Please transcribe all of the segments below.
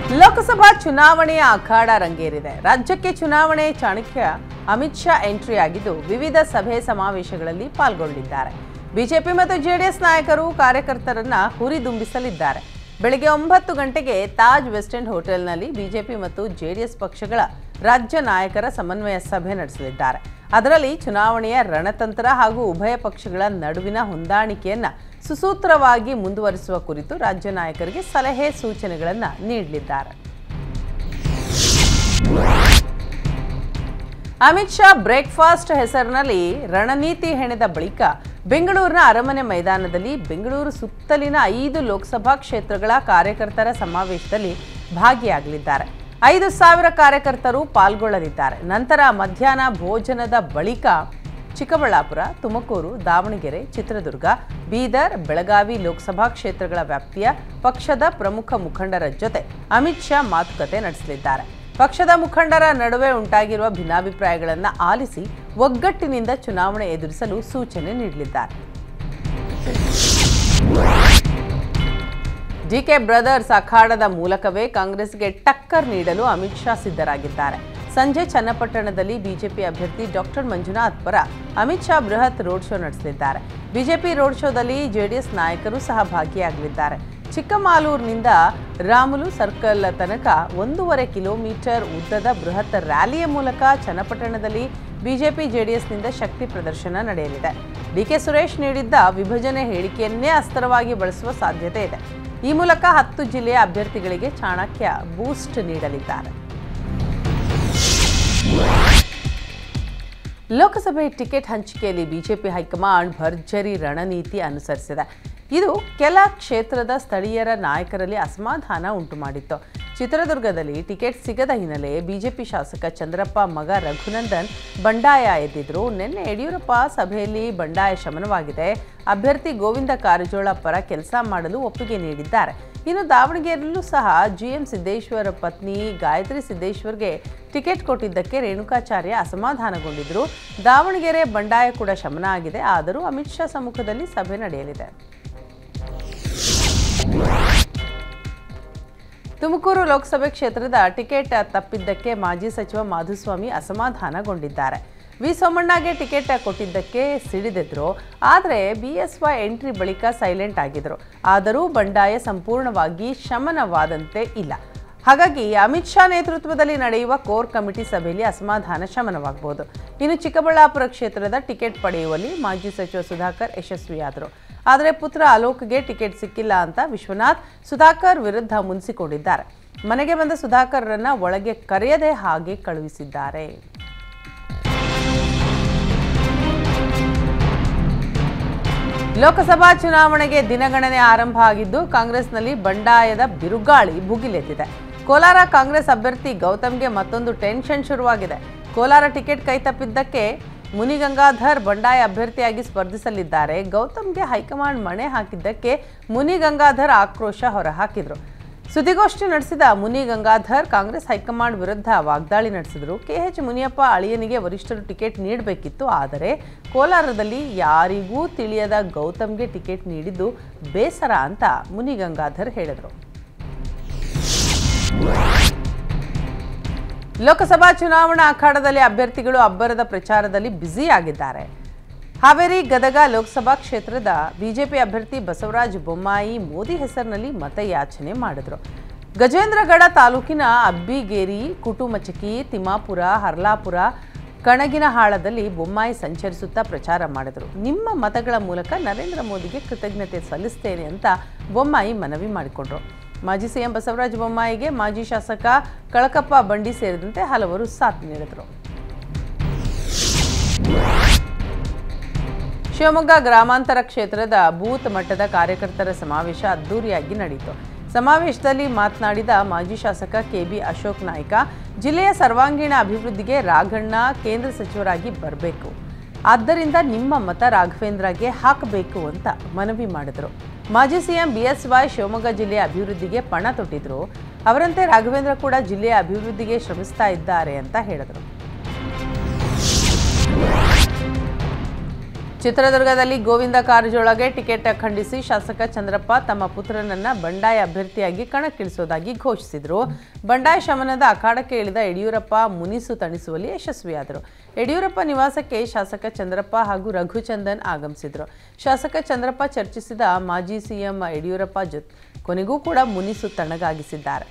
ಲೋಕಸಭಾ ಚುನಾವಣೆಯ ಅಖಾಡ ರಂಗೇರಿದೆ. ರಾಜ್ಯಕ್ಕೆ ಚುನಾವಣೆ ಚಾಣಕ್ಯ ಅಮಿತ್ ಶಾ ಎಂಟ್ರಿ ಆಗಿದ್ದು ವಿವಿಧ ಸಭೆ ಸಮಾವೇಶಗಳಲ್ಲಿ ಪಾಲ್ಗೊಳ್ಳಲಿದ್ದಾರೆ. ಬಿಜೆಪಿ ಮತ್ತು ಜೆಡಿಎಸ್ ನಾಯಕರು ಕಾರ್ಯಕರ್ತರನ್ನ ಹುರಿದುಂಬಿಸಲಿದ್ದಾರೆ. ಬೆಳಗ್ಗೆ 9 ಗಂಟೆಗೆ ತಾಜ್ ವೆಸ್ಟ್ ಎಂಡ್ ಹೋಟೆಲ್ನಲ್ಲಿ ಬಿಜೆಪಿ ಮತ್ತು ಜೆಡಿಎಸ್ ಪಕ್ಷಗಳ ರಾಜ್ಯ ನಾಯಕರ ಸಮನ್ವಯ ಸಭೆ ನಡೆಸಲಿದ್ದಾರೆ. ಅದರಲ್ಲಿ ಚುನಾವಣೆಯ ರಣತಂತ್ರ ಹಾಗೂ ಉಭಯ ಪಕ್ಷಗಳ ನಡುವಿನ ಹೊಂದಾಣಿಕೆಯನ್ನ ಸುಸೂತ್ರವಾಗಿ ಮುಂದುವರಿಸುವ ಕುರಿತು ರಾಜ್ಯ ನಾಯಕರಿಗೆ ಸಲಹೆ ಸೂಚನೆಗಳನ್ನು ನೀಡಲಿದ್ದಾರೆ. ಅಮಿತ್ ಶಾ ಬ್ರೇಕ್ಫಾಸ್ಟ್ ಹೆಸರಿನಲ್ಲಿ ರಣನೀತಿ ಹೆಣೆದ ಬಳಿಕ ಬೆಂಗಳೂರಿನ ಅರಮನೆ ಮೈದಾನದಲ್ಲಿ ಬೆಂಗಳೂರು ಸುತ್ತಲಿನ 5 ಲೋಕಸಭಾ ಕ್ಷೇತ್ರಗಳ ಕಾರ್ಯಕರ್ತರ ಸಮಾವೇಶದಲ್ಲಿ ಭಾಗಿಯಾಗಲಿದ್ದಾರೆ. 5,000 ಕಾರ್ಯಕರ್ತರು ಪಾಲ್ಗೊಳ್ಳಲಿದ್ದಾರೆ. ನಂತರ ಮಧ್ಯಾಹ್ನ ಭೋಜನದ ಬಳಿಕ ಚಿಕ್ಕಬಳ್ಳಾಪುರ, ತುಮಕೂರು, ದಾವಣಗೆರೆ, ಚಿತ್ರದುರ್ಗ, ಬೀದರ್, ಬೆಳಗಾವಿ ಲೋಕಸಭಾ ಕ್ಷೇತ್ರಗಳ ವ್ಯಾಪ್ತಿಯ ಪಕ್ಷದ ಪ್ರಮುಖ ಮುಖಂಡರ ಜೊತೆ ಅಮಿತ್ ಶಾ ಮಾತುಕತೆ ನಡೆಸಲಿದ್ದಾರೆ. ಪಕ್ಷದ ಮುಖಂಡರ ನಡುವೆ ಉಂಟಾಗಿರುವ ಭಿನ್ನಾಭಿಪ್ರಾಯಗಳನ್ನು ಆಲಿಸಿ ಒಗ್ಗಟ್ಟಿನಿಂದ ಚುನಾವಣೆ ಎದುರಿಸಲು ಸೂಚನೆ ನೀಡಲಿದ್ದಾರೆ. ಡಿಕೆ ಬ್ರದರ್ಸ್ ಅಖಾಡದ ಮೂಲಕವೇ ಕಾಂಗ್ರೆಸ್ಗೆ ಟಕ್ಕರ್ ನೀಡಲು ಅಮಿತ್ ಶಾ ಸಿದ್ಧರಾಗಿದ್ದಾರೆ. ಸಂಜೆ ಚನ್ನಪಟ್ಟಣದಲ್ಲಿ ಬಿಜೆಪಿ ಅಭ್ಯರ್ಥಿ ಡಾಕ್ಟರ್ ಮಂಜುನಾಥ್ ಪರ ಅಮಿತ್ ಶಾ ಬೃಹತ್ ರೋಡ್ ಶೋ ನಡೆಸಲಿದ್ದಾರೆ. ಬಿಜೆಪಿ ರೋಡ್ ಶೋದಲ್ಲಿ ಜೆಡಿಎಸ್ ನಾಯಕರು ಸಹ ಭಾಗಿಯಾಗಲಿದ್ದಾರೆ. ಚಿಕ್ಕಮಾಲೂರಿನಿಂದ ರಾಮುಲು ಸರ್ಕಲ್ ತನಕ 1.5 ಕಿಲೋಮೀಟರ್ ಉದ್ದದ ಬೃಹತ್ ರ್ಯಾಲಿಯ ಮೂಲಕ ಚನ್ನಪಟ್ಟಣದಲ್ಲಿ ಬಿಜೆಪಿ ಜೆಡಿಎಸ್ನಿಂದ ಶಕ್ತಿ ಪ್ರದರ್ಶನ ನಡೆಯಲಿದೆ. ಡಿಕೆ ಸುರೇಶ್ ನೀಡಿದ್ದ ವಿಭಜನೆ ಹೇಳಿಕೆಯನ್ನೇ ಅಸ್ತ್ರವಾಗಿ ಬಳಸುವ ಸಾಧ್ಯತೆ ಇದೆ. ಈ ಮೂಲಕ 10 ಜಿಲ್ಲೆಯ ಅಭ್ಯರ್ಥಿಗಳಿಗೆ ಚಾಣಕ್ಯ ಬೂಸ್ಟ್ ನೀಡಲಿದ್ದಾರೆ. ಲೋಕಸಭೆ ಟಿಕೆಟ್ ಹಂಚಿಕೆಯಲ್ಲಿ ಬಿಜೆಪಿ ಹೈಕಮಾಂಡ್ ಭರ್ಜರಿ ರಣನೀತಿ ಅನುಸರಿಸಿದೆ. ಇದು ಕೆಲ ಕ್ಷೇತ್ರದ ಸ್ಥಳೀಯರ ನಾಯಕರಲ್ಲಿ ಅಸಮಾಧಾನ ಉಂಟುಮಾಡಿತ್ತು. ಚಿತ್ರದುರ್ಗದಲ್ಲಿ ಟಿಕೆಟ್ ಸಿಗದ ಹಿನ್ನೆಲೆ ಬಿಜೆಪಿ ಶಾಸಕ ಚಂದ್ರಪ್ಪ ಮಗ ರಘುನಂದನ್ ಬಂಡಾಯ ಎದ್ದಿದ್ರು. ನಿನ್ನೆ ಯಡಿಯೂರಪ್ಪ ಸಭೆಯಲ್ಲಿ ಬಂಡಾಯ ಶಮನವಾಗಿದೆ. ಅಭ್ಯರ್ಥಿ ಗೋವಿಂದ ಕಾರಜೋಳ ಪರ ಕೆಲಸ ಮಾಡಲು ಒಪ್ಪಿಗೆ ನೀಡಿದ್ದಾರೆ. ಇನ್ನು ದಾವಣಗೆರೆಯಲ್ಲೂ ಸಹ ಜಿಎಂ ಸಿದ್ದೇಶ್ವರ ಪತ್ನಿ ಗಾಯತ್ರಿ ಸಿದ್ದೇಶ್ವರ್ಗೆ ಟಿಕೆಟ್ ಕೊಟ್ಟಿದ್ದಕ್ಕೆ ರೇಣುಕಾಚಾರ್ಯ ಅಸಮಾಧಾನಗೊಂಡಿದ್ದರು. ದಾವಣಗೆರೆ ಬಂಡಾಯ ಕೂಡ ಶಮನ ಆಗಿದೆ. ಆದರೂ ಅಮಿತ್ ಶಾ ಸಮ್ಮುಖದಲ್ಲಿ ಸಭೆ ನಡೆಯಲಿದೆ. ತುಮಕೂರು ಲೋಕಸಭೆ ಕ್ಷೇತ್ರದ ಟಿಕೆಟ್ ತಪ್ಪಿದ್ದಕ್ಕೆ ಮಾಜಿ ಸಚಿವ ಮಾಧುಸ್ವಾಮಿ ಅಸಮಾಧಾನಗೊಂಡಿದ್ದಾರೆ. ವಿ ಸೋಮಣ್ಣಗೆ ಟಿಕೆಟ್ ಕೊಟ್ಟಿದ್ದಕ್ಕೆ ಸಿಡಿದಿದ್ರು. ಆದರೆ ಬಿಎಸ್ವೈ ಎಂಟ್ರಿ ಬಳಿಕ ಸೈಲೆಂಟ್ ಆಗಿದ್ರು. ಆದರೂ ಬಂಡಾಯ ಸಂಪೂರ್ಣವಾಗಿ ಶಮನವಾದಂತೆ ಇಲ್ಲ. ಹಾಗಾಗಿ ಅಮಿತ್ ಶಾ ನೇತೃತ್ವದಲ್ಲಿ ನಡೆಯುವ ಕೋರ್ ಕಮಿಟಿ ಸಭೆಯಲ್ಲಿ ಅಸಮಾಧಾನ ಶಮನವಾಗಬಹುದು. ಇನ್ನು ಚಿಕ್ಕಬಳ್ಳಾಪುರ ಕ್ಷೇತ್ರದ ಟಿಕೆಟ್ ಪಡೆಯುವಲ್ಲಿ ಮಾಜಿ ಸಚಿವ ಸುಧಾಕರ್ ಯಶಸ್ವಿಯಾದರು. ಆದರೆ ಪುತ್ರ ಅಲೋಕ್ಗೆ ಟಿಕೆಟ್ ಸಿಕ್ಕಿಲ್ಲ ಅಂತ ವಿಶ್ವನಾಥ್ ಸುಧಾಕರ್ ವಿರುದ್ಧ ಮುನಿಸಿಕೊಂಡಿದ್ದಾರೆ. ಮನೆಗೆ ಬಂದ ಸುಧಾಕರ್ರನ್ನ ಒಳಗೆ ಕರೆಯದೆ ಹಾಗೆ ಕಳುಹಿಸಿದ್ದಾರೆ. ಲೋಕಸಭಾ ಚುನಾವಣೆಗೆ ದಿನಗಣನೆ ಆರಂಭ ಆಗಿದ್ದು ಕಾಂಗ್ರೆಸ್ನಲ್ಲಿ ಬಂಡಾಯದ ಬಿರುಗಾಳಿ ಭುಗಿಲೆದ್ದಿದೆ. ಕೋಲಾರ ಕಾಂಗ್ರೆಸ್ ಅಭ್ಯರ್ಥಿ ಗೌತಮ್ಗೆ ಮತ್ತೊಂದು ಟೆನ್ಷನ್ ಶುರುವಾಗಿದೆ. ಕೋಲಾರ ಟಿಕೆಟ್ ಕೈತಪ್ಪಿದ್ದಕ್ಕೆ ಮುನಿಗಂಗಾಧರ್ ಬಂಡಾಯ ಅಭ್ಯರ್ಥಿಯಾಗಿ ಸ್ಪರ್ಧಿಸಲಿದ್ದಾರೆ. ಗೌತಮ್ಗೆ ಹೈಕಮಾಂಡ್ ಮಣೆ ಹಾಕಿದ್ದಕ್ಕೆ ಮುನಿಗಂಗಾಧರ್ ಆಕ್ರೋಶ ಹೊರಹಾಕಿದ್ರು. ಸುದ್ದಿಗೋಷ್ಠಿ ನಡೆಸಿದ ಮುನಿಗಂಗಾಧರ್ ಕಾಂಗ್ರೆಸ್ ಹೈಕಮಾಂಡ್ ವಿರುದ್ಧ ವಾಗ್ದಾಳಿ ನಡೆಸಿದರು. ಕೆಎಚ್ ಮುನಿಯಪ್ಪ ಅಳಿಯನಿಗೆ ವರಿಷ್ಠರು ಟಿಕೆಟ್ ನೀಡಬೇಕಿತ್ತು. ಆದರೆ ಕೋಲಾರದಲ್ಲಿ ಯಾರಿಗೂ ತಿಳಿಯದ ಗೌತಮ್ಗೆ ಟಿಕೆಟ್ ನೀಡಿದ್ದು ಬೇಸರ ಅಂತ ಮುನಿಗಂಗಾಧರ್ ಹೇಳಿದರು. ಲೋಕಸಭಾ ಚುನಾವಣಾ ಅಖಾಡದಲ್ಲಿ ಅಭ್ಯರ್ಥಿಗಳು ಅಬ್ಬರದ ಪ್ರಚಾರದಲ್ಲಿ ಬ್ಯುಸಿ ಆಗಿದ್ದಾರೆ. ಹಾವೇರಿ ಗದಗ ಲೋಕಸಭಾ ಕ್ಷೇತ್ರದ ಬಿಜೆಪಿ ಅಭ್ಯರ್ಥಿ ಬಸವರಾಜ ಬೊಮ್ಮಾಯಿ ಮೋದಿ ಹೆಸರಿನಲ್ಲಿ ಮತಯಾಚನೆ ಮಾಡಿದರು. ಗಜೇಂದ್ರಗಡ ತಾಲೂಕಿನ ಅಬ್ಬಿಗೇರಿ, ಕುಟುಮಚಕಿ, ತಿಮ್ಮಾಪುರ, ಹರ್ಲಾಪುರ, ಕಣಗಿನಹಾಳದಲ್ಲಿ ಬೊಮ್ಮಾಯಿ ಸಂಚರಿಸುತ್ತಾ ಪ್ರಚಾರ ಮಾಡಿದರು. ನಿಮ್ಮ ಮತಗಳ ಮೂಲಕ ನರೇಂದ್ರ ಮೋದಿಗೆ ಕೃತಜ್ಞತೆ ಸಲ್ಲಿಸುತ್ತೇನೆ ಅಂತ ಬೊಮ್ಮಾಯಿ ಮನವಿ ಮಾಡಿಕೊಂಡರು. ಮಾಜಿ ಸಿಎಂ ಬಸವರಾಜ ಬೊಮ್ಮಾಯಿಗೆ ಮಾಜಿ ಶಾಸಕ ಕಳಕಪ್ಪ ಬಂಡಿ ಸೇರಿದಂತೆ ಹಲವರು ಸಾಥ್ ನೀಡಿದರು. ಶಿವಮೊಗ್ಗ ಗ್ರಾಮಾಂತರ ಕ್ಷೇತ್ರದ ಬೂತ್ ಮಟ್ಟದ ಕಾರ್ಯಕರ್ತರ ಸಮಾವೇಶ ಅದ್ದೂರಿಯಾಗಿ ನಡೆಯಿತು. ಸಮಾವೇಶದಲ್ಲಿ ಮಾತನಾಡಿದ ಮಾಜಿ ಶಾಸಕ ಕೆಬಿ ಅಶೋಕ್ ನಾಯ್ಕ, ಜಿಲ್ಲೆಯ ಸರ್ವಾಂಗೀಣ ಅಭಿವೃದ್ಧಿಗೆ ರಾಘಣ್ಣ ಕೇಂದ್ರ ಸಚಿವರಾಗಿ ಬರಬೇಕು. ಆದ್ದರಿಂದ ನಿಮ್ಮ ಮತ ರಾಘವೇಂದ್ರಗೆ ಹಾಕಬೇಕು ಅಂತ ಮನವಿ ಮಾಡಿದರು. ಮಾಜಿ ಸಿಎಂ ಬಿಎಸ್ವೈ ಶಿವಮೊಗ್ಗ ಜಿಲ್ಲೆಯ ಅಭಿವೃದ್ಧಿಗೆ ಪಣ ತೊಟ್ಟಿದ್ರು. ಅವರಂತೆ ರಾಘವೇಂದ್ರ ಕೂಡ ಜಿಲ್ಲೆಯ ಅಭಿವೃದ್ಧಿಗೆ ಶ್ರಮಿಸ್ತಾ ಇದ್ದಾರೆ ಅಂತ ಹೇಳಿದರು. ಚಿತ್ರದುರ್ಗದಲ್ಲಿ ಗೋವಿಂದ ಕಾರಜೋಳಗೆ ಟಿಕೆಟ್ ಖಂಡಿಸಿ ಶಾಸಕ ಚಂದ್ರಪ್ಪ ತಮ್ಮ ಪುತ್ರನನ್ನ ಬಂಡಾಯ ಅಭ್ಯರ್ಥಿಯಾಗಿ ಕಣಕ್ಕಿಳಿಸುವುದಾಗಿ ಘೋಷಿಸಿದರು. ಬಂಡಾಯ ಶಮನದ ಅಖಾಡಕ್ಕೆ ಇಳಿದ ಯಡಿಯೂರಪ್ಪ ಮುನಿಸು ತಣಿಸುವಲ್ಲಿ ಯಶಸ್ವಿಯಾದರು. ಯಡಿಯೂರಪ್ಪ ನಿವಾಸಕ್ಕೆ ಶಾಸಕ ಚಂದ್ರಪ್ಪ ಹಾಗೂ ರಘುಚಂದನ್ ಆಗಮಿಸಿದರು. ಶಾಸಕ ಚಂದ್ರಪ್ಪ ಚರ್ಚಿಸಿದ ಮಾಜಿ ಸಿಎಂ ಯಡಿಯೂರಪ್ಪ ಜೊತೆ ಕೊನೆಗೂ ಕೂಡ ಮುನಿಸು ತಣ್ಣಗಾಗಿಸಿದ್ದಾರೆ.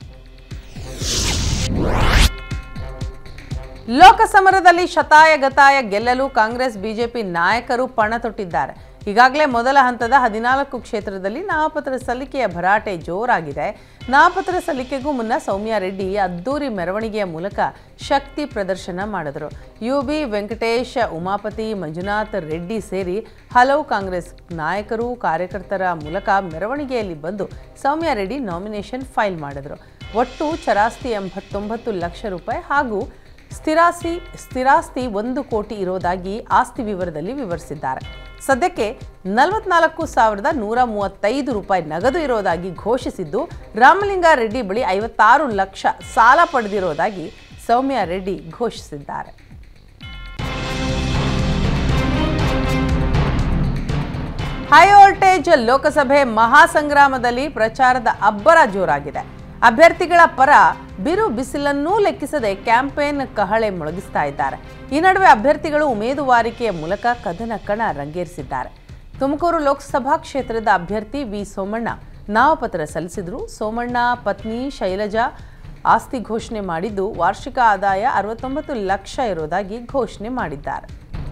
ಲೋಕಸಮರದಲ್ಲಿ ಶತಾಯಗತಾಯ ಗೆಲ್ಲಲು ಕಾಂಗ್ರೆಸ್ ಬಿಜೆಪಿ ನಾಯಕರು ಪಣ ತೊಟ್ಟಿದ್ದಾರೆ. ಈಗಾಗಲೇ ಮೊದಲ ಹಂತದ 14 ಕ್ಷೇತ್ರದಲ್ಲಿ ನಾಮಪತ್ರ ಸಲ್ಲಿಕೆಯ ಭರಾಟೆ ಜೋರಾಗಿದೆ. ನಾಮಪತ್ರ ಸಲ್ಲಿಕೆಗೂ ಮುನ್ನ ಸೌಮ್ಯ ರೆಡ್ಡಿ ಅದ್ದೂರಿ ಮೆರವಣಿಗೆಯ ಮೂಲಕ ಶಕ್ತಿ ಪ್ರದರ್ಶನ ಮಾಡಿದರು. ಯುಬಿ ವೆಂಕಟೇಶ್, ಉಮಾಪತಿ, ಮಂಜುನಾಥ್ ರೆಡ್ಡಿ ಸೇರಿ ಹಲವು ಕಾಂಗ್ರೆಸ್ ನಾಯಕರು ಕಾರ್ಯಕರ್ತರ ಮೂಲಕ ಮೆರವಣಿಗೆಯಲ್ಲಿ ಬಂದು ಸೌಮ್ಯ ರೆಡ್ಡಿ ನಾಮಿನೇಷನ್ ಫೈಲ್ ಮಾಡಿದರು. ಒಟ್ಟು ಚರಾಸ್ತಿ 89 ಲಕ್ಷ ರೂಪಾಯಿ ಹಾಗೂ ಸ್ಥಿರಾಸ್ತಿ 1 ಕೋಟಿ ಇರೋದಾಗಿ ಆಸ್ತಿ ವಿವರದಲ್ಲಿ ವಿವರಿಸಿದ್ದಾರೆ. ಸದ್ಯಕ್ಕೆ 44,135 ರೂಪಾಯಿ ನಗದು ಇರೋದಾಗಿ ಘೋಷಿಸಿದ್ದು, ರಾಮಲಿಂಗಾರೆಡ್ಡಿ ಬಳಿ 56 ಲಕ್ಷ ಸಾಲ ಪಡೆದಿರೋದಾಗಿ ಸೌಮ್ಯ ರೆಡ್ಡಿ ಘೋಷಿಸಿದ್ದಾರೆ. ಹೈ ವೋಲ್ಟೇಜ್ ಲೋಕಸಭೆ ಮಹಾಸಂಗ್ರಾಮದಲ್ಲಿ ಪ್ರಚಾರದ ಅಬ್ಬರ ಜೋರಾಗಿದೆ. ಅಭ್ಯರ್ಥಿಗಳ ಪರ ಬಿರು ಬಿಸಿಲನ್ನೂ ಲೆಕ್ಕಿಸದೆ ಕ್ಯಾಂಪೇನ್ ಕಹಳೆ ಮೊಳಗಿಸ್ತಾ ಇದ್ದಾರೆ. ಈ ನಡುವೆ ಅಭ್ಯರ್ಥಿಗಳು ಉಮೇದುವಾರಿಕೆಯ ಮೂಲಕ ಕದನ ಕಣ ರಂಗೇರಿಸಿದ್ದಾರೆ. ತುಮಕೂರು ಲೋಕಸಭಾ ಕ್ಷೇತ್ರದ ಅಭ್ಯರ್ಥಿ ವಿ ಸೋಮಣ್ಣ ನಾಮಪತ್ರ ಸಲ್ಲಿಸಿದ್ರು. ಸೋಮಣ್ಣ ಪತ್ನಿ ಶೈಲಜಾ ಆಸ್ತಿ ಘೋಷಣೆ ಮಾಡಿದ್ದು, ವಾರ್ಷಿಕ ಆದಾಯ 69 ಲಕ್ಷ ಇರೋದಾಗಿ ಘೋಷಣೆ ಮಾಡಿದ್ದಾರೆ.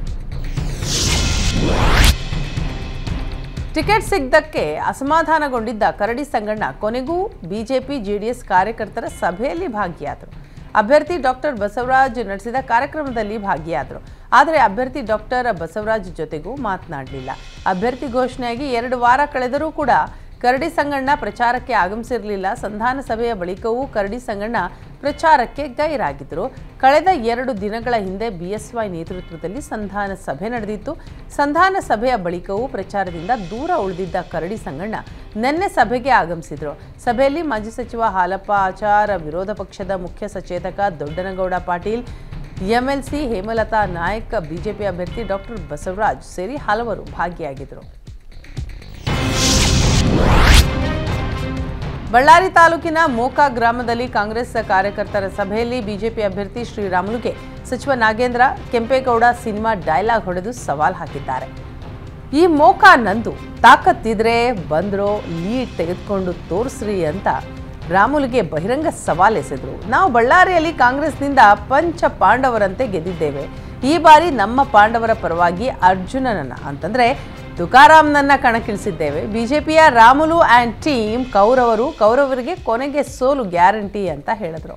ಟಿಕೆಟ್ ಸಿಗದಕ್ಕೆ ಅಸಮಾಧಾನಗೊಂಡಿದ್ದ ಕರಡಿ ಸಂಗಣ್ಣ ಕೊನೆಗೂ ಬಿಜೆಪಿ ಜೆಡಿಎಸ್ ಕಾರ್ಯಕರ್ತರ ಸಭೆಯಲ್ಲಿ ಭಾಗಿಯಾದರು. ಅಭ್ಯರ್ಥಿ ಡಾಕ್ಟರ್ ಬಸವರಾಜ್ ನಡೆಸಿದ ಕಾರ್ಯಕ್ರಮದಲ್ಲಿ ಭಾಗಿಯಾದರು. ಆದರೆ ಅಭ್ಯರ್ಥಿ ಡಾಕ್ಟರ್ ಬಸವರಾಜ್ ಜೊತೆಗೂ ಮಾತನಾಡಲಿಲ್ಲ. ಅಭ್ಯರ್ಥಿ ಘೋಷಣೆಯಾಗಿ 2 ವಾರ ಕಳೆದರೂ ಕೂಡ ಕರಡಿ ಸಂಗಣ್ಣ ಪ್ರಚಾರಕ್ಕೆ ಆಗಮಿಸಿರಲಿಲ್ಲ. ಸಂಧಾನ ಸಭೆಯ ಬಳಿಕವೂ ಕರಡಿ ಸಂಗಣ್ಣ ಪ್ರಚಾರಕ್ಕೆ ಗೈರಾಗಿದ್ದರು. ಕಳೆದ 2 ದಿನಗಳ ಹಿಂದೆ ಬಿಎಸ್ವೈ ನೇತೃತ್ವದಲ್ಲಿ ಸಂಧಾನ ಸಭೆ ನಡೆದಿತ್ತು. ಸಂಧಾನ ಸಭೆಯ ಬಳಿಕವೂ ಪ್ರಚಾರದಿಂದ ದೂರ ಉಳಿದಿದ್ದ ಕರಡಿ ಸಂಗಣ್ಣ ನಿನ್ನೆ ಸಭೆಗೆ ಆಗಮಿಸಿದರು. ಸಭೆಯಲ್ಲಿ ಮಾಜಿ ಸಚಿವ ಹಾಲಪ್ಪ ಆಚಾರ್, ವಿರೋಧ ಪಕ್ಷದ ಮುಖ್ಯ ಸಚೇತಕ ದೊಡ್ಡನಗೌಡ ಪಾಟೀಲ್, ಎಂಎಲ್ಸಿ ಹೇಮಲತಾ ನಾಯಕ್, ಬಿಜೆಪಿ ಅಭ್ಯರ್ಥಿ ಡಾಕ್ಟರ್ ಬಸವರಾಜ್ ಸೇರಿ ಹಲವರು ಭಾಗಿಯಾಗಿದ್ದರು. ಬಳ್ಳಾರಿ ತಾಲೂಕಿನ ಮೋಕಾ ಗ್ರಾಮದಲ್ಲಿ ಕಾಂಗ್ರೆಸ್ ಕಾರ್ಯಕರ್ತರ ಸಭೆಯಲ್ಲಿ ಬಿಜೆಪಿ ಅಭ್ಯರ್ಥಿ ಶ್ರೀರಾಮುಲುಗೆ ಸಚಿವ ನಾಗೇಂದ್ರ ಕೆಂಪೇಗೌಡ ಸಿನಿಮಾ ಡೈಲಾಗ್ ಹೊಡೆದು ಸವಾಲ್ ಹಾಕಿದ್ದಾರೆ. ಈ ಮೋಕಾ ನಂದು, ತಾಕತ್ತಿದ್ರೆ ಬಂದ್ರೋ ಲೀಡ್ ತೆಗೆದುಕೊಂಡು ತೋರಿಸ್ರಿ ಅಂತ ರಾಮುಲುಗೆ ಬಹಿರಂಗ ಸವಾಲ್ ಎಸೆದರು. ನಾವು ಬಳ್ಳಾರಿಯಲ್ಲಿ ಕಾಂಗ್ರೆಸ್ನಿಂದ ಪಂಚ ಪಾಂಡವರಂತೆ ಗೆದ್ದಿದ್ದೇವೆ. ಈ ಬಾರಿ ನಮ್ಮ ಪಾಂಡವರ ಪರವಾಗಿ ಅರ್ಜುನನನ್ನ ಅಂತಂದ್ರೆ ತುಕಾರಾಮ್ನನ್ನ ಕಣಕ್ಕಿಳಿಸಿದ್ದೇವೆ. ಬಿಜೆಪಿಯ ರಾಮುಲು ಆ್ಯಂಡ್ ಟೀಮ್ ಕೌರವರಿಗೆ ಕೊನೆಗೆ ಸೋಲು ಗ್ಯಾರಂಟಿ ಅಂತ ಹೇಳಿದ್ರು.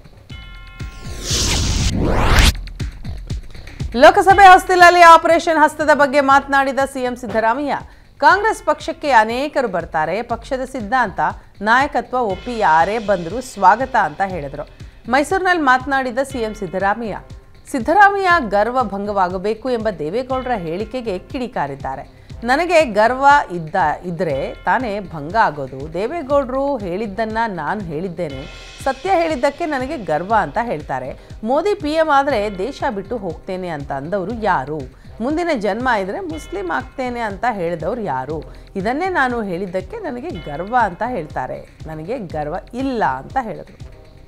ಲೋಕಸಭೆ ಹೊಸ್ತಿಲಲ್ಲಿ ಆಪರೇಷನ್ ಹಸ್ತದ ಬಗ್ಗೆ ಮಾತನಾಡಿದ ಸಿಎಂ ಸಿದ್ದರಾಮಯ್ಯ, ಕಾಂಗ್ರೆಸ್ ಪಕ್ಷಕ್ಕೆ ಅನೇಕರು ಬರ್ತಾರೆ, ಪಕ್ಷದ ಸಿದ್ಧಾಂತ ನಾಯಕತ್ವ ಒಪ್ಪಿ ಯಾರೇ ಬಂದರೂ ಸ್ವಾಗತ ಅಂತ ಹೇಳಿದರು. ಮೈಸೂರಿನಲ್ಲಿ ಮಾತನಾಡಿದ ಸಿಎಂ ಸಿದ್ದರಾಮಯ್ಯ ಗರ್ವ ಭಂಗವಾಗಬೇಕು ಎಂಬ ದೇವೇಗೌಡರ ಹೇಳಿಕೆಗೆ ಕಿಡಿಕಾರಿದ್ದಾರೆ. ನನಗೆ ಗರ್ವ ಇದ್ದರೆ ತಾನೇ ಭಂಗ ಆಗೋದು. ದೇವೇಗೌಡರು ಹೇಳಿದ್ದನ್ನು ನಾನು ಹೇಳಿದ್ದೇನೆ, ಸತ್ಯ ಹೇಳಿದ್ದಕ್ಕೆ ನನಗೆ ಗರ್ವ ಅಂತ ಹೇಳ್ತಾರೆ. ಮೋದಿ PM ಆದರೆ ದೇಶ ಬಿಟ್ಟು ಹೋಗ್ತೇನೆ ಅಂತ ಅಂದವರು ಯಾರು? ಮುಂದಿನ ಜನ್ಮ ಇದ್ದರೆ ಮುಸ್ಲಿಂ ಆಗ್ತೇನೆ ಅಂತ ಹೇಳಿದವರು ಯಾರು? ಇದನ್ನೇ ನಾನು ಹೇಳಿದ್ದಕ್ಕೆ ನನಗೆ ಗರ್ವ ಅಂತ ಹೇಳ್ತಾರೆ, ನನಗೆ ಗರ್ವ ಇಲ್ಲ ಅಂತ ಹೇಳಿದರು.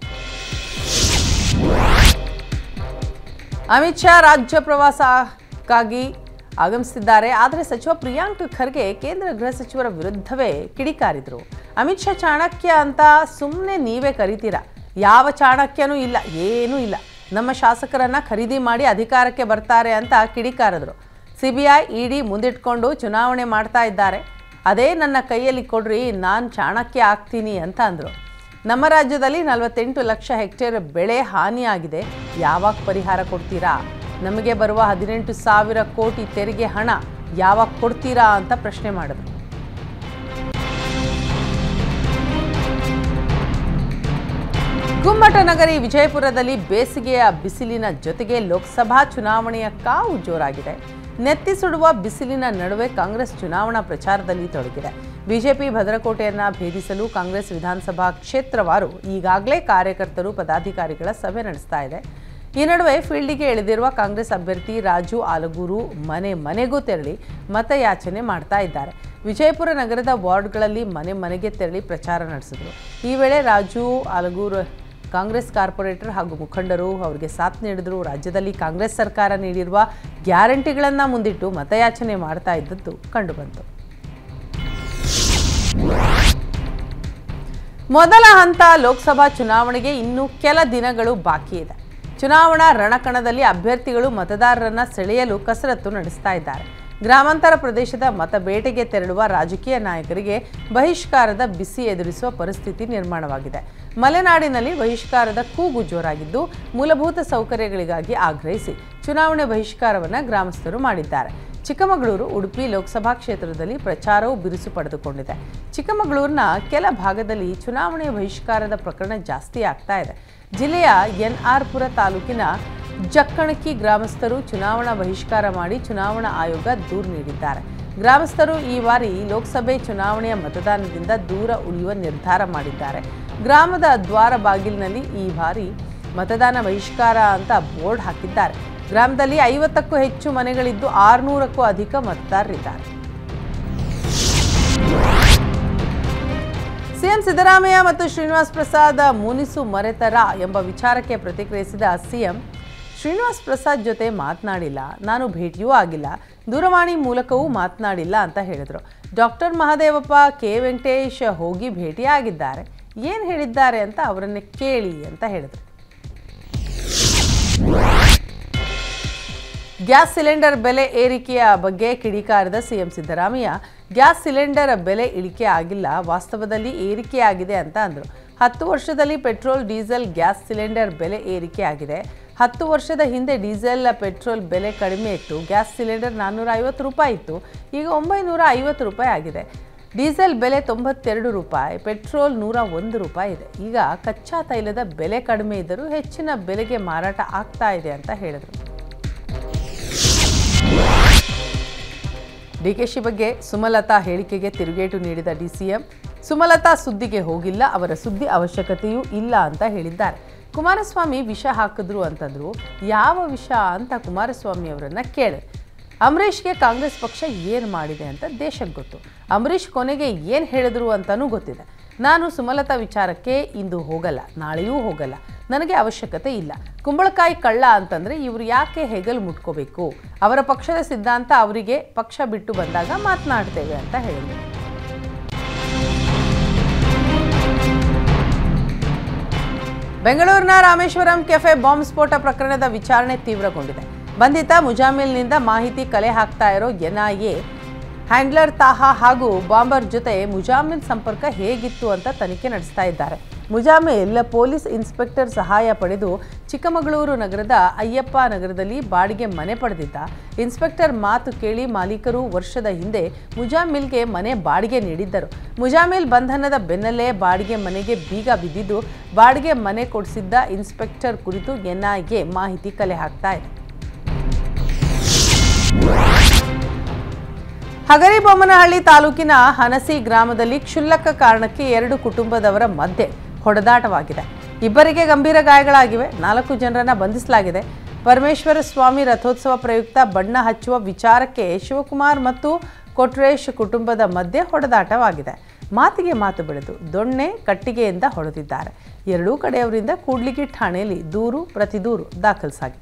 ಅಮಿತ್ ಶಾ ರಾಜ್ಯ ಪ್ರವಾಸಕ್ಕಾಗಿ ಆಗಮಿಸಿದ್ದಾರೆ. ಆದರೆ ಸಚಿವ ಪ್ರಿಯಾಂಕ್ ಖರ್ಗೆ ಕೇಂದ್ರ ಗೃಹ ಸಚಿವರ ವಿರುದ್ಧವೇ ಕಿಡಿಕಾರಿದರು. ಅಮಿತ್ ಶಾ ಚಾಣಕ್ಯ ಅಂತ ಸುಮ್ಮನೆ ನೀವೇ ಕರಿತೀರಾ, ಯಾವ ಚಾಣಕ್ಯನೂ ಇಲ್ಲ, ಏನೂ ಇಲ್ಲ. ನಮ್ಮ ಶಾಸಕರನ್ನ ಖರೀದಿ ಮಾಡಿ ಅಧಿಕಾರಕ್ಕೆ ಬರ್ತಾರೆ ಅಂತ ಕಿಡಿಕಾರಿದ್ರು. CBI ED ಮುಂದಿಟ್ಕೊಂಡು ಚುನಾವಣೆ ಮಾಡ್ತಾ ಇದ್ದಾರೆ, ಅದೇ ನನ್ನ ಕೈಯಲ್ಲಿ ಕೊಡ್ರಿ, ನಾನು ಚಾಣಕ್ಯ ಆಗ್ತೀನಿ ಅಂತ ಅಂದರು. ನಮ್ಮ ರಾಜ್ಯದಲ್ಲಿ 48 ಲಕ್ಷ ಹೆಕ್ಟೇರ್ ಬೆಳೆ ಹಾನಿಯಾಗಿದೆ, ಯಾವಾಗ ಪರಿಹಾರ ಕೊಡ್ತೀರಾ? ನಮಗೆ ಬರುವ 18,000 ಕೋಟಿ ತೆರಿಗೆ ಹಣ ಯಾವಾಗ ಕೊಡ್ತೀರಾ ಅಂತ ಪ್ರಶ್ನೆ ಮಾಡಿದ್ರು. ಗುಮ್ಮಟ ನಗರಿ ವಿಜಯಪುರದಲ್ಲಿ ಬೇಸಿಗೆಯ ಬಿಸಿಲಿನ ಜೊತೆಗೆ ಲೋಕಸಭಾ ಚುನಾವಣೆಯ ಕಾವು ಜೋರಾಗಿದೆ. ನೆತ್ತಿ ಸುಡುವ ಬಿಸಿಲಿನ ನಡುವೆ ಕಾಂಗ್ರೆಸ್ ಚುನಾವಣಾ ಪ್ರಚಾರದಲ್ಲಿ ತೊಡಗಿದೆ. ಬಿಜೆಪಿ ಭದ್ರಕೋಟೆಯನ್ನ ಭೇದಿಸಲು ಕಾಂಗ್ರೆಸ್ ವಿಧಾನಸಭಾ ಕ್ಷೇತ್ರವಾರು ಈಗಾಗಲೇ ಕಾರ್ಯಕರ್ತರು ಪದಾಧಿಕಾರಿಗಳ ಸಭೆ ನಡೆಸ್ತಾ ಇದೆ. ಈ ನಡುವೆ ಫೀಲ್ಡಿಗೆ ಇಳಿದಿರುವ ಕಾಂಗ್ರೆಸ್ ಅಭ್ಯರ್ಥಿ ರಾಜು ಆಲಗೂರು ಮನೆಗೂ ತೆರಳಿ ಮತಯಾಚನೆ ಮಾಡ್ತಾ ಇದ್ದಾರೆ. ವಿಜಯಪುರ ನಗರದ ವಾರ್ಡ್ಗಳಲ್ಲಿ ಮನೆಗೆ ತೆರಳಿ ಪ್ರಚಾರ ನಡೆಸಿದರು. ಈ ವೇಳೆ ರಾಜು ಆಲಗೂರು ಕಾಂಗ್ರೆಸ್ ಕಾರ್ಪೊರೇಟರ್ ಹಾಗೂ ಮುಖಂಡರು ಅವರಿಗೆ ಸಾಥ್ ನೀಡಿದರು. ರಾಜ್ಯದಲ್ಲಿ ಕಾಂಗ್ರೆಸ್ ಸರ್ಕಾರ ನೀಡಿರುವ ಗ್ಯಾರಂಟಿಗಳನ್ನು ಮುಂದಿಟ್ಟು ಮತಯಾಚನೆ ಮಾಡ್ತಾ ಇದ್ದದ್ದು ಕಂಡುಬಂತು. ಮೊದಲ ಹಂತ ಲೋಕಸಭಾ ಚುನಾವಣೆಗೆ ಇನ್ನೂ ಕೆಲ ದಿನಗಳು ಬಾಕಿ ಇದೆ. ಚುನಾವಣಾ ರಣಕಣದಲ್ಲಿ ಅಭ್ಯರ್ಥಿಗಳು ಮತದಾರರನ್ನ ಸೆಳೆಯಲು ಕಸರತ್ತು ನಡೆಸ್ತಾ ಇದ್ದಾರೆ. ಗ್ರಾಮಾಂತರ ಪ್ರದೇಶದ ಮತಬೇಟೆಗೆ ತೆರಳುವ ರಾಜಕೀಯ ನಾಯಕರಿಗೆ ಬಹಿಷ್ಕಾರದ ಬಿಸಿ ಎದುರಿಸುವ ಪರಿಸ್ಥಿತಿ ನಿರ್ಮಾಣವಾಗಿದೆ. ಮಲೆನಾಡಿನಲ್ಲಿ ಬಹಿಷ್ಕಾರದ ಕೂಗು ಜೋರಾಗಿದ್ದು, ಮೂಲಭೂತ ಸೌಕರ್ಯಗಳಿಗಾಗಿ ಆಗ್ರಹಿಸಿ ಚುನಾವಣೆ ಬಹಿಷ್ಕಾರವನ್ನು ಗ್ರಾಮಸ್ಥರು ಮಾಡಿದ್ದಾರೆ. ಚಿಕ್ಕಮಗಳೂರು, ಉಡುಪಿ ಲೋಕಸಭಾ ಕ್ಷೇತ್ರದಲ್ಲಿ ಪ್ರಚಾರವು ಬಿರುಸು ಪಡೆದುಕೊಂಡಿದೆ. ಚಿಕ್ಕಮಗಳೂರಿನ ಕೆಲ ಭಾಗದಲ್ಲಿ ಚುನಾವಣೆಯ ಬಹಿಷ್ಕಾರದ ಪ್ರಕರಣ ಜಾಸ್ತಿ ಆಗ್ತಾ ಇದೆ. ಜಿಲ್ಲೆಯ ಎನ್ಆರ್ಪುರ ತಾಲೂಕಿನ ಜಕ್ಕಣಕಿ ಗ್ರಾಮಸ್ಥರು ಚುನಾವಣಾ ಬಹಿಷ್ಕಾರ ಮಾಡಿ ಚುನಾವಣಾ ಆಯೋಗ ದೂರು ನೀಡಿದ್ದಾರೆ. ಗ್ರಾಮಸ್ಥರು ಈ ಬಾರಿ ಲೋಕಸಭೆ ಚುನಾವಣೆಯ ಮತದಾನದಿಂದ ದೂರ ಉಳಿಯುವ ನಿರ್ಧಾರ ಮಾಡಿದ್ದಾರೆ. ಗ್ರಾಮದ ದ್ವಾರ ಬಾಗಿಲಿನಲ್ಲಿ ಈ ಬಾರಿ ಮತದಾನ ಬಹಿಷ್ಕಾರ ಅಂತ ಬೋರ್ಡ್ ಹಾಕಿದ್ದಾರೆ. ಗ್ರಾಮದಲ್ಲಿ 50ಕ್ಕೂ ಹೆಚ್ಚು ಮನೆಗಳಿದ್ದು 600ಕ್ಕೂ ಅಧಿಕ ಮತದಾರರಿದ್ದಾರೆ. ಸಿಎಂ ಸಿದ್ದರಾಮಯ್ಯ ಮತ್ತು ಶ್ರೀನಿವಾಸ್ ಪ್ರಸಾದ್ ಮುನಿಸು ಮರೆತರ ಎಂಬ ವಿಚಾರಕ್ಕೆ ಪ್ರತಿಕ್ರಿಯಿಸಿದ ಸಿಎಂ, ಶ್ರೀನಿವಾಸ್ ಪ್ರಸಾದ್ ಜೊತೆ ಮಾತನಾಡಿಲ್ಲ, ನಾನು ಭೇಟಿಯೂ ಆಗಿಲ್ಲ, ದೂರವಾಣಿ ಮೂಲಕವೂ ಮಾತನಾಡಿಲ್ಲ ಅಂತ ಹೇಳಿದರು. ಡಾಕ್ಟರ್ ಮಹದೇವಪ್ಪ, ಕೆ ವೆಂಕಟೇಶ್ ಹೋಗಿ ಭೇಟಿಯಾಗಿದ್ದಾರೆ, ಏನು ಹೇಳಿದ್ದಾರೆ ಅಂತ ಅವರನ್ನೇ ಕೇಳಿ ಅಂತ ಹೇಳಿದರು. ಗ್ಯಾಸ್ ಸಿಲಿಂಡರ್ ಬೆಲೆ ಏರಿಕೆಯ ಬಗ್ಗೆ ಕಿಡಿಕಾರಿದ ಸಿಎಂ ಸಿದ್ದರಾಮಯ್ಯ, ಗ್ಯಾಸ್ ಸಿಲಿಂಡರ್ ಬೆಲೆ ಇಳಿಕೆ ಆಗಿಲ್ಲ, ವಾಸ್ತವದಲ್ಲಿ ಏರಿಕೆಯಾಗಿದೆ ಅಂತ ಅಂದರು. 10 ವರ್ಷದಲ್ಲಿ ಪೆಟ್ರೋಲ್, ಡೀಸೆಲ್, ಗ್ಯಾಸ್ ಸಿಲಿಂಡರ್ ಬೆಲೆ ಏರಿಕೆ ಆಗಿದೆ. 10 ವರ್ಷದ ಹಿಂದೆ ಡೀಸೆಲ್, ಪೆಟ್ರೋಲ್ ಬೆಲೆ ಕಡಿಮೆ ಇತ್ತು. ಗ್ಯಾಸ್ ಸಿಲಿಂಡರ್ 450 ರೂಪಾಯಿ ಇತ್ತು, ಈಗ 950 ರೂಪಾಯಿ ಆಗಿದೆ. ಡೀಸೆಲ್ ಬೆಲೆ 92 ರೂಪಾಯಿ, ಪೆಟ್ರೋಲ್ 101 ರೂಪಾಯಿ ಇದೆ. ಈಗ ಕಚ್ಚಾ ತೈಲದ ಬೆಲೆ ಕಡಿಮೆ ಇದ್ದರೂ ಹೆಚ್ಚಿನ ಬೆಲೆಗೆ ಮಾರಾಟ ಆಗ್ತಾ ಇದೆ ಅಂತ ಹೇಳಿದರು. ಡಿಕೆಶಿ ಬಗ್ಗೆ ಸುಮಲತಾ ಹೇಳಿಕೆಗೆ ತಿರುಗೇಟು ನೀಡಿದ ಡಿಸಿಎಂ, ಸುಮಲತಾ ಸುದ್ದಿಗೆ ಹೋಗಿಲ್ಲ, ಅವರ ಸುದ್ದಿ ಅವಶ್ಯಕತೆಯೂ ಇಲ್ಲ ಅಂತ ಹೇಳಿದ್ದಾರೆ. ಕುಮಾರಸ್ವಾಮಿ ವಿಷ ಹಾಕಿದ್ರು ಅಂತಂದ್ರು, ಯಾವ ವಿಷ ಅಂತ ಕುಮಾರಸ್ವಾಮಿ ಅವರನ್ನ ಕೇಳಿ. ಅಂಬರೀಷ್ಗೆ ಕಾಂಗ್ರೆಸ್ ಪಕ್ಷ ಏನು ಮಾಡಿದೆ ಅಂತ ದೇಶಕ್ಕೆ ಗೊತ್ತು. ಅಂಬರೀಷ್ ಕೊನೆಗೆ ಏನು ಹೇಳಿದ್ರು ಅಂತಲೂ ಗೊತ್ತಿದೆ. ನಾನು ಸುಮಲತಾ ವಿಚಾರಕ್ಕೆ ಇಂದು ಹೋಗಲ್ಲ, ನಾಳೆಯೂ ಹೋಗಲ್ಲ, ನನಗೆ ಅವಶ್ಯಕತೆ ಇಲ್ಲ. ಕುಂಬಳಕಾಯಿ ಕಳ್ಳ ಅಂತಂದರೆ ಇವರು ಯಾಕೆ ಹೆಗಲು ಮುಟ್ಕೋಬೇಕು? ಅವರ ಪಕ್ಷದ ಸಿದ್ಧಾಂತ ಅವರಿಗೆ ಪಕ್ಷ ಬಿಟ್ಟು ಬಂದಾಗ ಮಾತನಾಡ್ತೇವೆ ಅಂತ ಹೇಳಿದರು. ಬೆಂಗಳೂರಿನ ರಾಮೇಶ್ವರಂ ಕೆಫೆ ಬಾಂಬ್ ಸ್ಫೋಟ ಪ್ರಕರಣದ ವಿಚಾರಣೆ ತೀವ್ರಗೊಂಡಿದೆ. ಬಂಧಿತ ಮುಜಾಮಿಲ್ನಿಂದ ಮಾಹಿತಿ ಕಲೆ ಹಾಕ್ತಾ ಇರೋ ಎನ್ಐಎ ಹ್ಯಾಂಡ್ಲರ್ ತಾಹಾ ಹಾಗೂ ಬಾಂಬರ್ ಜೊತೆ ಮುಜಾಮಿಲ್ ಸಂಪರ್ಕ ಹೇಗಿತ್ತು ಅಂತ ತನಿಖೆ ನಡೆಸ್ತಾ ಇದ್ದಾರೆ. ಮುಜಾಮಿಲ್ ಪೊಲೀಸ್ ಇನ್ಸ್ಪೆಕ್ಟರ್ ಸಹಾಯ ಪಡೆದು ಚಿಕ್ಕಮಗಳೂರು ನಗರದ ಅಯ್ಯಪ್ಪ ನಗರದಲ್ಲಿ ಬಾಡಿಗೆ ಮನೆ ಪಡೆದಿದ್ದ. ಇನ್ಸ್ಪೆಕ್ಟರ್ ಮಾತು ಕೇಳಿ ಮಾಲೀಕರು ವರ್ಷದ ಹಿಂದೆ ಮುಜಾಮಿಲ್ಗೆ ಮನೆ ಬಾಡಿಗೆ ನೀಡಿದ್ದರು. ಮುಜಾಮಿಲ್ ಬಂಧನದ ಬೆನ್ನಲ್ಲೇ ಬಾಡಿಗೆ ಮನೆಗೆ ಬೀಗ ಬಿದ್ದಿದ್ದು, ಬಾಡಿಗೆ ಮನೆ ಕೊಡಿಸಿದ್ದ ಇನ್ಸ್ಪೆಕ್ಟರ್ ಕುರಿತು ಎನ್ಐಎ ಮಾಹಿತಿ ಕಲೆ ಹಾಕ್ತಾ ಇದೆ. ಹಗರಿಬೊಮ್ಮನಹಳ್ಳಿ ತಾಲೂಕಿನ ಹನಸಿ ಗ್ರಾಮದಲ್ಲಿ ಕ್ಷುಲ್ಲಕ ಕಾರಣಕ್ಕೆ 2 ಕುಟುಂಬದವರ ಮಧ್ಯೆ ಹೊಡೆದಾಟವಾಗಿದೆ. ಇಬ್ಬರಿಗೆ ಗಂಭೀರ ಗಾಯಗಳಾಗಿವೆ. 4 ಜನರನ್ನ ಬಂಧಿಸಲಾಗಿದೆ. ಪರಮೇಶ್ವರ ಸ್ವಾಮಿ ರಥೋತ್ಸವ ಪ್ರಯುಕ್ತ ಬಣ್ಣ ಹಚ್ಚುವ ವಿಚಾರಕ್ಕೆ ಶಿವಕುಮಾರ್ ಮತ್ತು ಕೊಟ್ರೇಶ್ ಕುಟುಂಬದ ಮಧ್ಯೆ ಹೊಡೆದಾಟವಾಗಿದೆ. ಮಾತಿಗೆ ಮಾತು ಬೆಳೆದು ದೊಣ್ಣೆ ಕಟ್ಟಿಗೆಯಿಂದ ಹೊಡೆದಿದ್ದಾರೆ. ಎರಡೂ ಕಡೆಯವರಿಂದ ಕೂಡ್ಲಿಗಿ ಠಾಣೆಯಲ್ಲಿ ದೂರು ಪ್ರತಿದೂರು ದಾಖಲಿಸಲಾಗಿದೆ.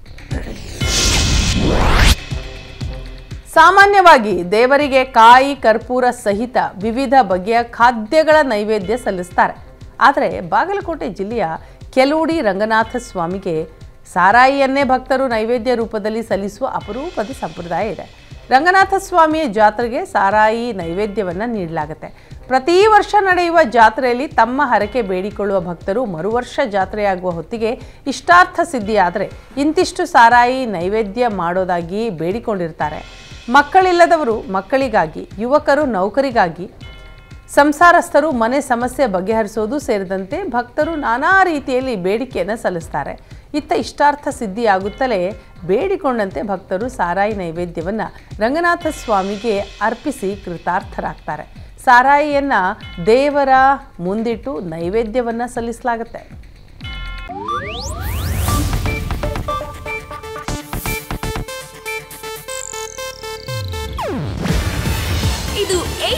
ಸಾಮಾನ್ಯವಾಗಿ ದೇವರಿಗೆ ಕಾಯಿ ಕರ್ಪೂರ ಸಹಿತ ವಿವಿಧ ಬಗೆಯ ಖಾದ್ಯಗಳ ನೈವೇದ್ಯ ಸಲ್ಲಿಸ್ತಾರೆ. ಆದರೆ ಬಾಗಲಕೋಟೆ ಜಿಲ್ಲೆಯ ಕೆಲೂಡಿ ರಂಗನಾಥ ಸ್ವಾಮಿಗೆ ಸಾರಾಯಿಯನ್ನೇ ಭಕ್ತರು ನೈವೇದ್ಯ ರೂಪದಲ್ಲಿ ಸಲ್ಲಿಸುವ ಅಪರೂಪದ ಸಂಪ್ರದಾಯ ಇದೆ. ರಂಗನಾಥ ಸ್ವಾಮಿಯ ಜಾತ್ರೆಗೆ ಸಾರಾಯಿ ನೈವೇದ್ಯವನ್ನು ನೀಡಲಾಗುತ್ತೆ. ಪ್ರತಿ ವರ್ಷ ನಡೆಯುವ ಜಾತ್ರೆಯಲ್ಲಿ ತಮ್ಮ ಹರಕೆ ಬೇಡಿಕೊಳ್ಳುವ ಭಕ್ತರು ಮರುವರ್ಷ ಜಾತ್ರೆಯಾಗುವ ಹೊತ್ತಿಗೆ ಇಷ್ಟಾರ್ಥ ಸಿದ್ಧಿಯಾದರೆ ಇಂತಿಷ್ಟು ಸಾರಾಯಿ ನೈವೇದ್ಯ ಮಾಡೋದಾಗಿ ಬೇಡಿಕೊಂಡಿರ್ತಾರೆ. ಮಕ್ಕಳಿಲ್ಲದವರು ಮಕ್ಕಳಿಗಾಗಿ, ಯುವಕರು ನೌಕರಿಗಾಗಿ, ಸಂಸಾರಸ್ಥರು ಮನೆ ಸಮಸ್ಯೆ ಬಗೆಹರಿಸೋದು ಸೇರಿದಂತೆ ಭಕ್ತರು ನಾನಾ ರೀತಿಯಲ್ಲಿ ಬೇಡಿಕೆಯನ್ನು ಸಲ್ಲಿಸ್ತಾರೆ. ಇತ್ತ ಇಷ್ಟಾರ್ಥ ಸಿದ್ಧಿಯಾಗುತ್ತಲೇ ಬೇಡಿಕೊಂಡಂತೆ ಭಕ್ತರು ಸಾರಾಯಿ ನೈವೇದ್ಯವನ್ನು ರಂಗನಾಥ ಸ್ವಾಮಿಗೆ ಅರ್ಪಿಸಿ ಕೃತಾರ್ಥರಾಗ್ತಾರೆ. ಸಾರಾಯಿಯನ್ನು ದೇವರ ಮುಂದಿಟ್ಟು ನೈವೇದ್ಯವನ್ನು ಸಲ್ಲಿಸಲಾಗುತ್ತೆ.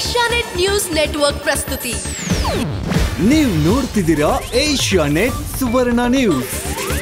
ಏಷ್ಯಾನೆಟ್ ನ್ಯೂಸ್ ನೆಟ್ವರ್ಕ್ ಪ್ರಸ್ತುತಿ. ನೀವು ನೋಡ್ತಿದ್ದೀರಾ ಏಷ್ಯಾನೆಟ್ ಸುವರ್ಣ ನ್ಯೂಸ್.